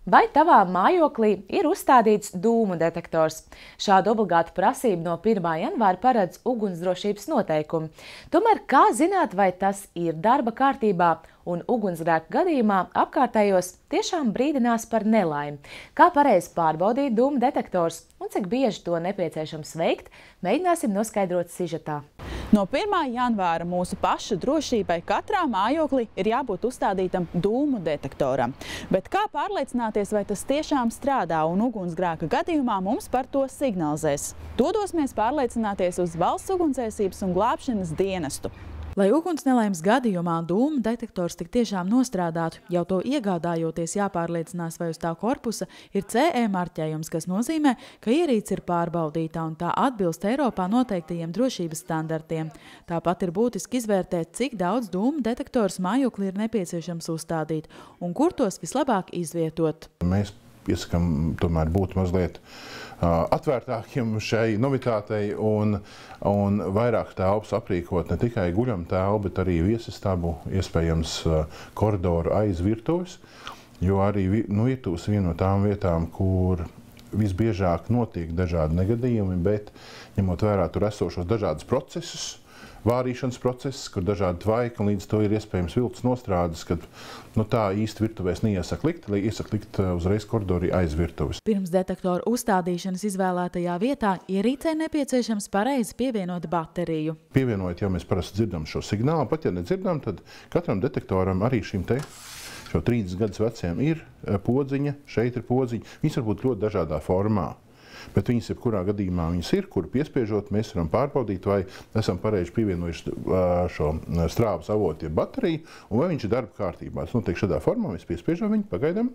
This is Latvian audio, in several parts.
Vai tavā mājoklī ir uzstādīts dūmu detektors? Šādu obligātu prasību no 1. janvāra paredz ugunsdrošības noteikumi. Tomēr kā zināt, vai tas ir darba kārtībā un ugunsgrēka gadījumā apkārtējos tiešām brīdinās par nelaimi? Kā pareizi pārbaudīt dūmu detektors un cik bieži to nepieciešams veikt, mēģināsim noskaidrot sižetā. No 1. janvāra mūsu pašu drošībai katrā mājoklī ir jābūt uzstādītam dūmu detektoram. Bet kā pārliecināties, vai tas tiešām strādā un ugunsgrēka gadījumā mums par to signalizēs? Dodosimies pārliecināties uz Valsts ugunsdzēsības un glābšanas dienestu. Lai uguns nelaimes gadījumā dūmu detektors tik tiešām nostrādātu, jau to iegādājoties jāpārliecinās, vai uz tā korpusa ir CE marķējums, kas nozīmē, ka ierīce ir pārbaudīta un tā atbilst Eiropā noteiktajiem drošības standartiem. Tāpat ir būtiski izvērtēt, cik daudz dūmu detektors mājoklī ir nepieciešams uzstādīt un kur tos vislabāk izvietot. Mēs iesakām tomēr būt mazliet atvērtākiem šai novitātei un vairāk telpas aprīkot ne tikai guļam telpu, bet arī viesistabu, iespējams koridoru aiz virtuves, jo arī virtuves viena no tām vietām, kur visbiežāk notiek dažādi negadījumi, bet ņemot vērā tur esošos dažādus procesus, vārīšanas process, kur dažādi tvaiki un līdz to ir iespējams viltus nostrādes, kad tā īsti virtuvēs neiesaka likt, lai iesaka likt uzreiz koridorī aiz virtuves. Pirms detektoru uzstādīšanas izvēlētajā vietā ierīcei nepieciešams pareizi pievienot bateriju. Pievienojot, ja mēs parasti dzirdam šo signālu, pat ja nedzirdam, tad katram detektoram arī šim šo 30 gadus veciem ir podziņa, šeit ir podziņa. Viņas var būt ļoti dažādā formā. Bet viņas jebkurā gadījumā viņas ir, kuru piespiežot, mēs varam pārbaudīt, vai esam pareizi pievienojuši šo strāvas avotu, jeb bateriju, un vai viņš ir darba kārtībā. Tas notiek šādā formā, mēs piespiežam viņu, pagaidām.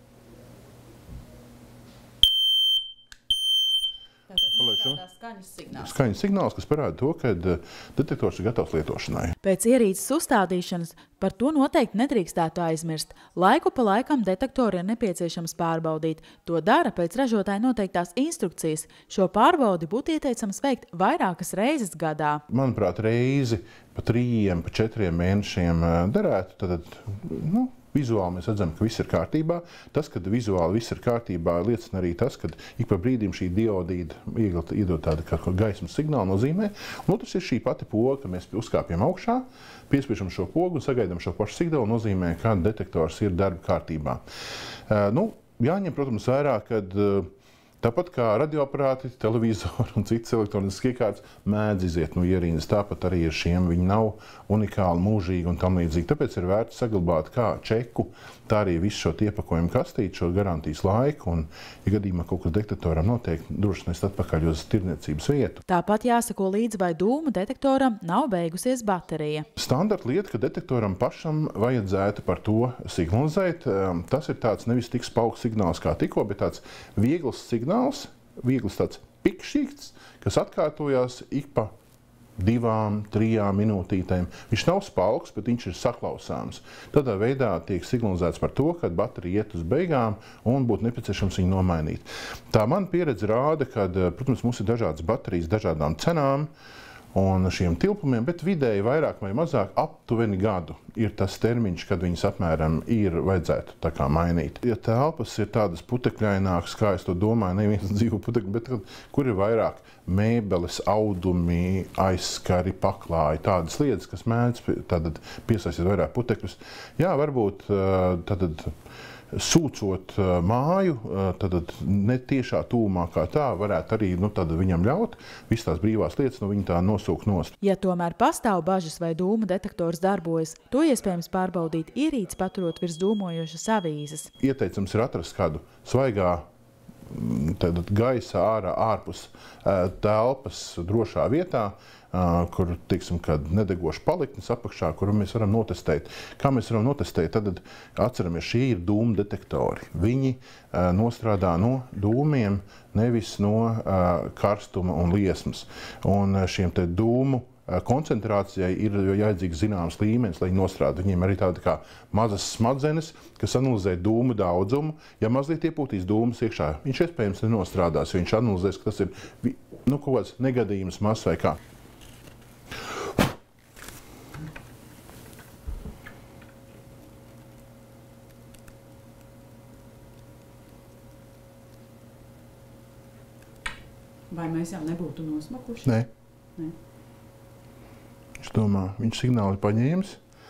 Skaņas signāls, kas parāda to, ka detektors ir gatavs lietošanai. Pēc ierīces uzstādīšanas par to noteikti nedrīkstētu aizmirst. Laiku pa laikam detektoru ir nepieciešams pārbaudīt. To dara pēc ražotāja noteiktās instrukcijas. Šo pārbaudi būtu ieteicams veikt vairākas reizes gadā. Manuprāt, reizi pa 3, pa 4 mēnešiem derētu, tad, vizuāli mēs redzam, ka viss ir kārtībā. Tas, kad vizuāli viss ir kārtībā, liecina arī tas, ka ik pa brīdim šī diodīda iedod tādu kā gaismas signālu nozīmē. Un otrs ir šī pati poga, ka mēs uzkāpjam augšā, piespiežam šo pogu un sagaidām šo pašu signālu, nozīmē, ka detektors ir darba kārtībā. Jāņem, protams, vērā, kad tāpat kā radioaparāti, televizori un citas elektroniskas iekārtas mēdz iziet no ierīces, tāpat arī ar šiem viņi nav unikāli, mūžīgi un tam līdzīgi. Tāpēc ir vērts saglabāt kā čeku, tā arī visu šo iepakojumu kastīti, šo garantijas laiku, un, ja gadījumā kaut kas detektoram notiek, droši nest atpakaļ uz tirdzniecības vietu. Tāpat jāsako līdzi, vai dūmu detektoram nav beigusies baterija. Standarta lieta, ka detektoram pašam vajadzētu par to signalizēt. Tas ir tāds nevis tik spauks signāls kā tikko, bet tāds viegls signāls, viegls tāds pikšķīgs, kas atkārtojās ik pa 2–3 minūtītēm. Viņš nav spalks, bet viņš ir saklausāms. Tādā veidā tiek signalizēts par to, ka baterija iet uz beigām un būtu nepieciešams viņu nomainīt. Tā man pieredze rāda, ka, protams, mums ir dažādas baterijas dažādām cenām un šiem tilpumiem, bet vidēji vairāk vai mazāk aptuveni gadu ir tas termiņš, kad viņas apmēram ir vajadzētu tā kā mainīt. Ja telpas ir tādas putekļainākas, kā es to domāju, neviens dzīvo putekļi, bet kur ir vairāk mēbeles, audumi, aizskari, paklāji, tādas lietas, kas mēdz piesaistīt vairāk putekļus. Jā, varbūt sūcot māju, tad ne tiešā tūmā kā tā, varētu arī viņam ļaut visas tās brīvās lietas no viņa tā nosūkt nost. Ja tomēr pastāv bažas vai dūmu detektors darbojas, to iespējams pārbaudīt ierīci paturot virs dūmojošas avīzes. Ieteicams ir atrast kādu svaigā gaisa ārpus telpas drošā vietā, kur, teiksim, kad nedegoši paliknes apakšā, kuru mēs varam notestēt. Kā mēs varam notestēt? Tad atceramies, šie ir dūmu detektori. Viņi nostrādā no dūmiem, nevis no karstuma un liesmas. Un šiem te dūmu koncentrācijai ir jāiedzīgs zināms līmenis, lai viņi nostrādā. Viņiem arī tāda kā mazas smadzenes, kas analizē dūmu daudzumu. Ja mazliet iepūtīs dūmus iekšā, viņš iespējams nenostrādās, jo viņš analizēs, ka tas ir kaut kāds negadījums mazs vai kā. Vai mēs jau nebūtu nosmakuši? Nē. Nē. Es domāju, viņš signāli paņēmis.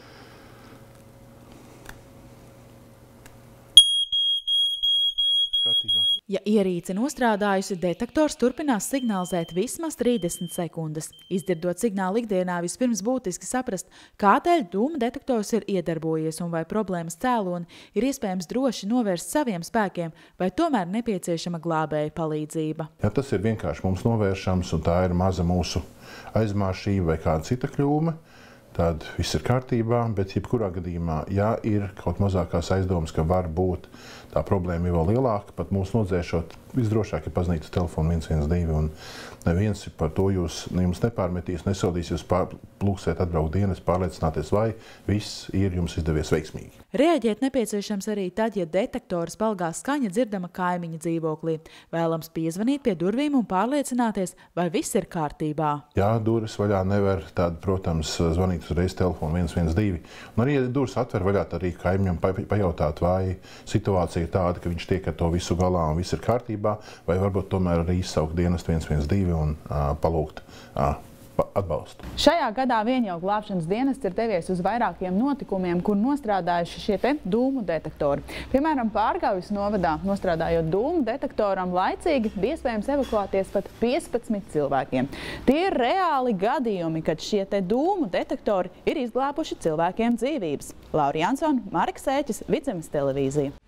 Kārtībā. Ja ierīce nostrādājusi, detektors turpinās signalizēt vismaz 30 sekundes. Izdzirdot signālu ikdienā, vispirms būtiski saprast, kādēļ dūmu detektors ir iedarbojies un vai problēmas cēloni ir iespējams droši novērst saviem spēkiem, vai tomēr nepieciešama glābēja palīdzība. Ja tas ir vienkārši mums novēršams un tā ir maza mūsu aizmāršība vai kāda cita kļūme, tad viss ir kārtībā, bet jebkurā gadījumā, ja ir kaut mazākās aizdomas, ka var būt tā problēma ir vēl lielāka, pat mūs nodzēšot, visdrošāk ir paziņot uz telefonu 112, un neviens par to jums nepārmetīs, nesodīs, jūs plūksiet atbraukt dienas, pārliecināties, vai viss ir jums izdevies veiksmīgi. Reaģēt nepieciešams arī tad, ja detektora spalgā skaņa dzirdama kaimiņa dzīvoklī. Vēlams piezvanīt pie durvīm un pārliecināties, vai viss ir kārtībā. Jā, durvis vaļā nevar, tad, protams, zvanīt uzreiz telefonu 112. Un arī, ja durvis atver vaļā, tad arī kaimiņam pajautāt, vai situācija ir tāda, ka viņš tiek ar to visu galā un viss ir kārtībā, vai varbūt tomēr arī izsaukt dienestu 112 un palūgt atbalstu. Šajā gadā vien jau glābšanas dienests ir devies uz vairākiem notikumiem, kur nostrādājuši šie te dūmu detektori. Piemēram, Pārgaujas novadā nostrādājot dūmu detektoram laicīgi bija iespējams evakuēties pat 15 cilvēkiem. Tie ir reāli gadījumi, kad šie te dūmu detektori ir izglābuši cilvēkiem dzīvības. Laura Jansone, Marika Sēķis, Vidzemes televīzija.